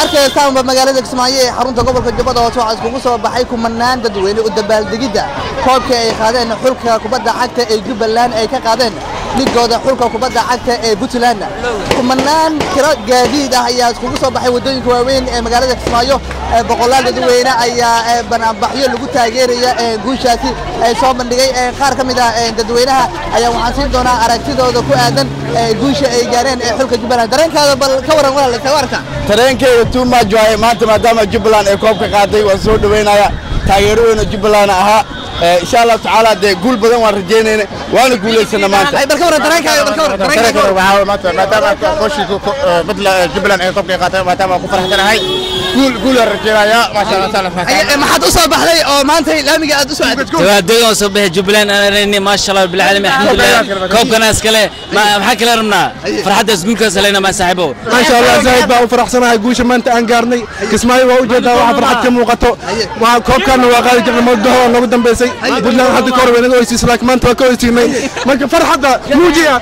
arkaysaan magaalada Kismaayo ee xarunta gobolka Jubbada Hoose waxaa iskugu soo baxay kumanaan dadweyne u dabaaldegida koobka ay qaadeen xulka kubadda cagta ee Jubbaland ay ka qaadeen ligooda xulka kubadda cagta ee Puntland kumanaan tiro gaadiid ah ayaa iskugu soo baxay wadooyinka waaweyn ee magaalada Kismaayo boqolaal dadweyne ayaa banaabaxyo lagu taageeraya guushaasi ay soo bandhigay qaar kamid ah dadweynaha ayaa waxaan siin doonaa aragtidooda ku aadan guusha ay gaareen xulka Jubbaland dareenkaada bal ka waran walaal tawarka tareenkeeda too much waay maanta maadaama Jubbaland ay koobka qaaday waan soo dhaweynaya taageerooyina Jubbaland aha insha Allah taala de guul badan waan rajeynayna waana guuleysana maanta ay bal ka waran dareenkaada bal ka waran waxa maanta maadaama kooshku badla Jubbaland ay koobka qaaday maadaama ku faraxsanahay guul rajeynaya ma sha Allah taala ay maxad u soo baxday oo maanta laamiga aad u soo aaday tawaadayga soo baxay Jubbaland aan ma sha Allah bil caalami alxamdulillah koobkana iskale waxa kale rabnaa farxadda guulkaas leena ma saaxiibo ma sha Allah zaid baa u faraxsanahay guusha maanta aan gaarnay Kismaayo waa u jeedaa waxa farxad ka muuqato waa koobkana waa qaadi jirnay muddo nagu dambeysay Puntland hadda kor weynada oo isla maanta waa ka weysiinay marka farxadda muujiya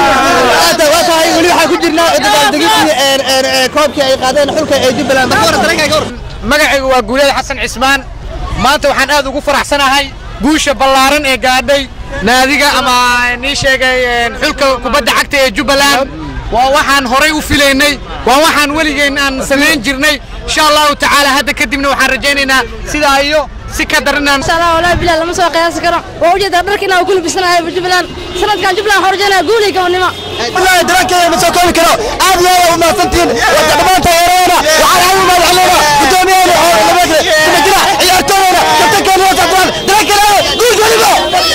waa tahay wali waxa ku jirnaa dabaaldegidii koobka ay qaadeen xulka ee Jubbaland magacaygu waa Guuleed Xasan Cismaan maanta waxaan aad ugu faraxsanahay guusha ballaaran ee gaadhay naadiga ama nii sheegay xulka kubadda cagta ee Jubbaland waa waxaan horay u filaynay waa waxaan waligeen aan sameyn jirnay insha Allah taala hadda kadibna waxaan rajaynaynaa sidaa iyo si ka daranaan insha Allah wala bilaa lama soo qiyaas karo oo ujeeda dharkina uu ku labisanahay Jubbaland sanadkan Jubbaland horjana guulay kawnima wallahi darankay ma soo koobi karo aad iyo aad u maasantiin wada dhamaanta yareena waxa ay ma xalina gudoomiyada oo labada jira ciyaartooyda kabtankana taqwal darankana guul waliba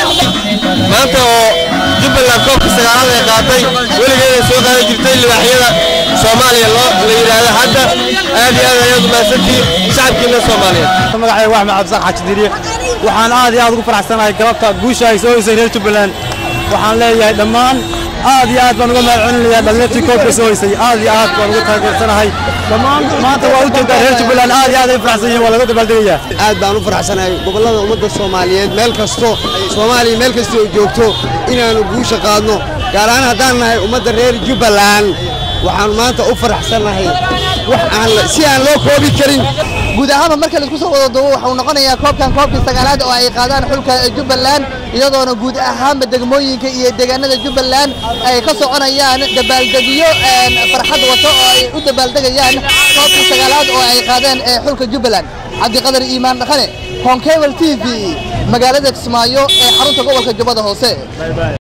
maanta oo Jubbaland koobka sagaalaad ay qaatay weligeed soo qaaday jirtay libaxyada Soomaaliya la yiraahdo hadda aad iyo aad ayaad maasantiin shacabkiina Soomaaliyeed magacayga wax Maxamed Sax Xajidiriye waxaan aad iyo aad ugu faraxsanahay galabta guusha ay soo hoysay reer Jubbaland waxaan leeyahay dhammaan aad iyo aad baan uga mahadcelinayaa dhalinyartii koobka soo hoysay aad iyo aad baan uga taageersanahay dhammaan maanta waa u jeedaa reer Jubbaland aad iyo aad ay faraxsan yihiin waa laga dabaaldegayaa aad baan u faraxsanahay gobolada ummadda Soomaaliyeed meel kasto Soomaaliya meel kasto oo joogto inaanu guusha qaadno gaar ahaan haddaan nahay ummadda reer Jubbaland waxaan maanta u faraxsanahay wax aan si aan loo koobi karin guud ahaan marka la isku soo wada duubo waxa uu noqonayaa koobkii sagaalaad oo ay qaadaan xulka Jubbaland iyadoona guud ahaan degmooyinka iyo deegaanada Jubbaland ay ka soconayaan dabaaldegyo farxad wato oo ay u dabaaldegayaan koobkii sagaalaad oo ay qaadeen xulka Jubbaland Cabdiqadar Iimaan Dhaqane Honkebel TV magaalada Kismaayo ee xarunta gobolka Jubbada Hoose